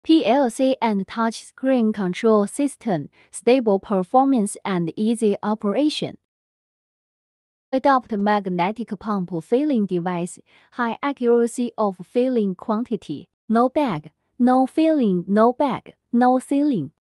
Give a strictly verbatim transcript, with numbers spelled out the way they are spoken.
P L C and touchscreen control system, stable performance and easy operation. Adopt magnetic pump filling device, high accuracy of filling quantity, no bag, no filling, no bag, no sealing.